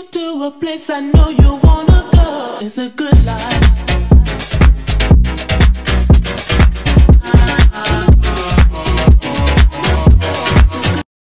you to a place I know you wanna go. It's a good life.